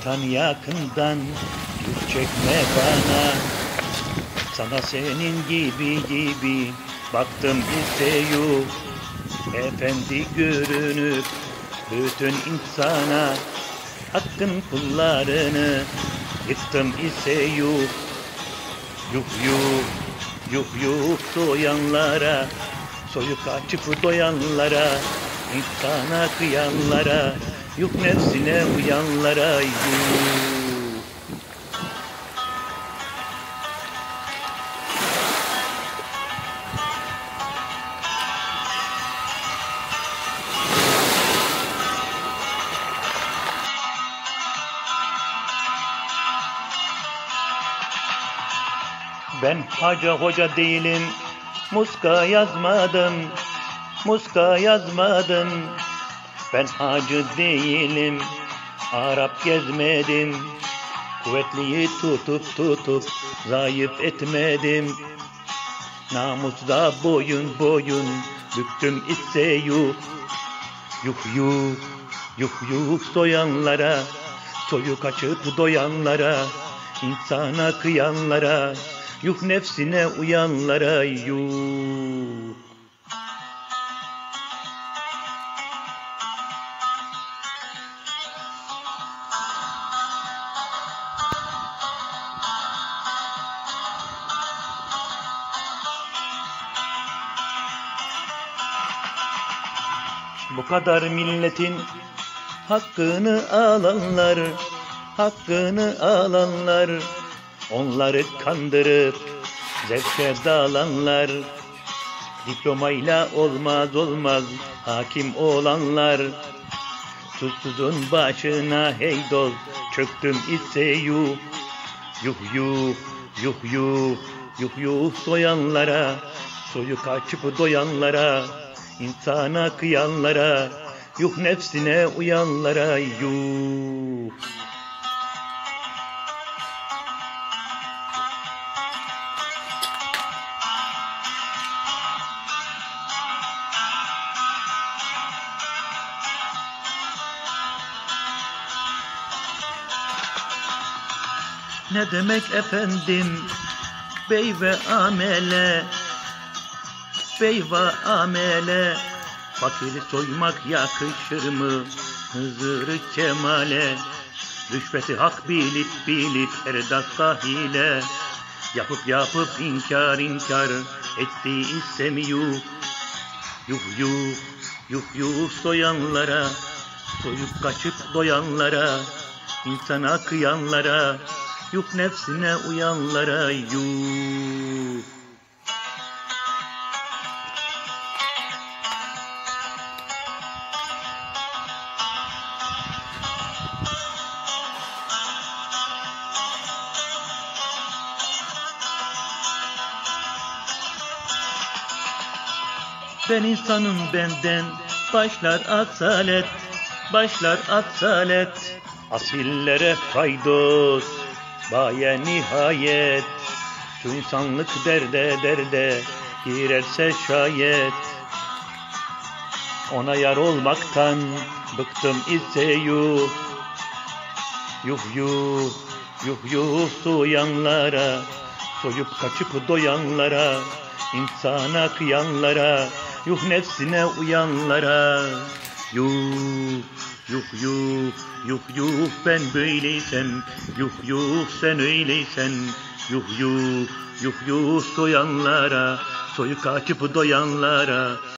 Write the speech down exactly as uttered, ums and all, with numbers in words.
uzaktan yakından yük çekme bana. Sana senin gibi gibi baktım ise yok. Efendi görünüp bütün insana hakkın kullarını yıktım ise yok. Yuh yuh, yuh yuh soyanlara, soyup açıp doyanlara, insana kıyanlara, yuh nefsine uyanlara yuh. Ben hacı hoca değilim, muska yazmadım, muska yazmadım. Ben hacı değilim, Arap gezmedim. Kuvvetliyi tutup tutup zayıf etmedim. Namusda boyun boyun büktüm ise yuh. Yuh yuh, yuh yuh soyanlara, soyu kaçıp doyanlara, insana kıyanlara, yuh nefsine uyanlara yuh. Bu kadar milletin hakkını alanlar, hakkını alanlar, onları kandırıp zevke dalanlar, diplomayla olmaz olmaz hakim olanlar, susuzun başına hey dost çöktüm ise yuh. Yuh yuh, yuh yuh, yuh yuh soyanlara, soyu kaçıp doyanlara, insana kıyanlara, yuh nefsine uyanlara yuh. Ne demek efendim bey ve amele, bey ve amele, fakiri soymak yakışır mı Hızır-ı Kemal'e? Rüşveti hak bilip bilip her dakika hile, yapıp yapıp inkar inkar etti ise mi yuh. Yuh yuh, yuh yuh soyanlara, soyup kaçıp doyanlara, insana kıyanlara, yuh nefsine uyanlara yuh. Ben insanım benden başlar asalet, başlar asalet, asillere faydos baye nihayet. Şu insanlık derde derde girerse şayet, ona yar olmaktan bıktım ise yuh. Yuh yuh, yuh yuh soyanlara, soyup kaçıp doyanlara, insana kıyanlara, yuh nefsine uyanlara yuh. Yuh yuh, yuh yuh ben böyleysem, yuh yuh sen öyleysen, yuh yuh, yuh yuh soyanlara, soyu kaçıp doyanlara.